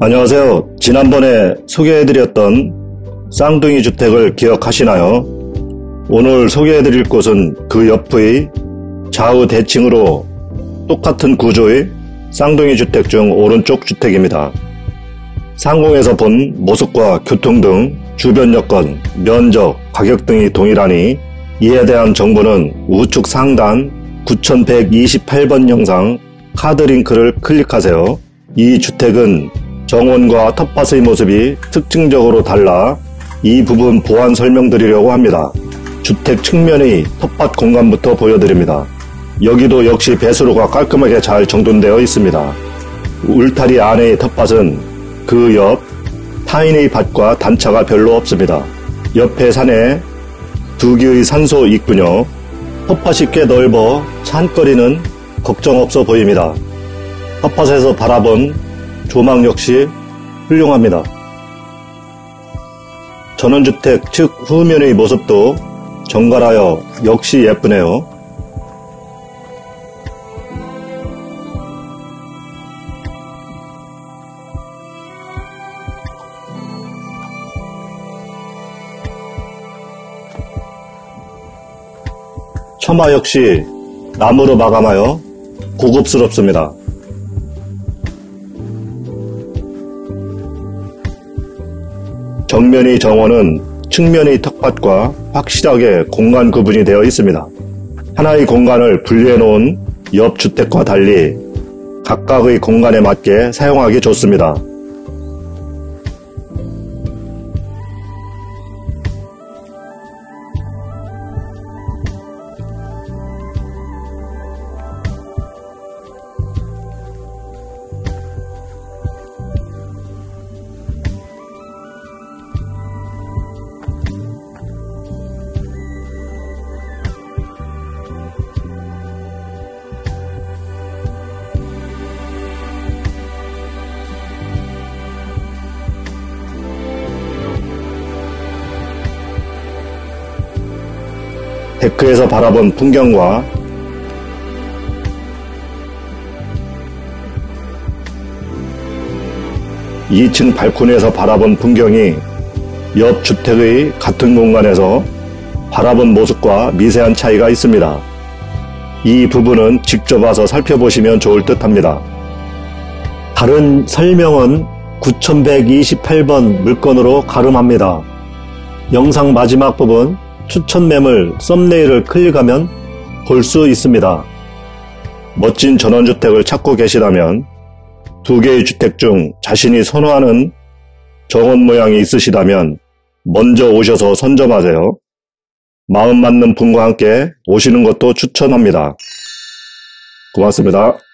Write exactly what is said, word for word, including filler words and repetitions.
안녕하세요. 지난번에 소개해드렸던 쌍둥이 주택을 기억하시나요? 오늘 소개해드릴 곳은 그 옆의 좌우 대칭으로 똑같은 구조의 쌍둥이 주택 중 오른쪽 주택입니다. 상공에서 본 모습과 교통 등 주변 여건, 면적, 가격 등이 동일하니 이에 대한 정보는 우측 상단 구천백이십팔 번 영상 카드 링크를 클릭하세요. 이 주택은 정원과 텃밭의 모습이 특징적으로 달라 이 부분 보완 설명드리려고 합니다. 주택 측면의 텃밭 공간부터 보여드립니다. 여기도 역시 배수로가 깔끔하게 잘 정돈되어 있습니다. 울타리 안의 텃밭은 그 옆 타인의 밭과 단차가 별로 없습니다. 옆에 산에 두 개의 산소 있군요. 텃밭이 꽤 넓어 산거리는 걱정 없어 보입니다. 텃밭에서 바라본 조망 역시 훌륭합니다. 전원주택 측 후면의 모습도 정갈하여 역시 예쁘네요. 처마 역시 나무로 마감하여 고급스럽습니다. 정면의 정원은 측면의 텃밭과 확실하게 공간 구분이 되어 있습니다. 하나의 공간을 분리해 놓은 옆 주택과 달리 각각의 공간에 맞게 사용하기 좋습니다. 데크에서 바라본 풍경과 이 층 발코니에서 바라본 풍경이 옆 주택의 같은 공간에서 바라본 모습과 미세한 차이가 있습니다. 이 부분은 직접 와서 살펴보시면 좋을 듯 합니다. 다른 설명은 구천백이십팔 번 물건으로 가름합니다. 영상 마지막 부분 추천 매물 썸네일을 클릭하면 볼 수 있습니다. 멋진 전원주택을 찾고 계시다면 두 개의 주택 중 자신이 선호하는 정원 모양이 있으시다면 먼저 오셔서 선점하세요. 마음 맞는 분과 함께 오시는 것도 추천합니다. 고맙습니다.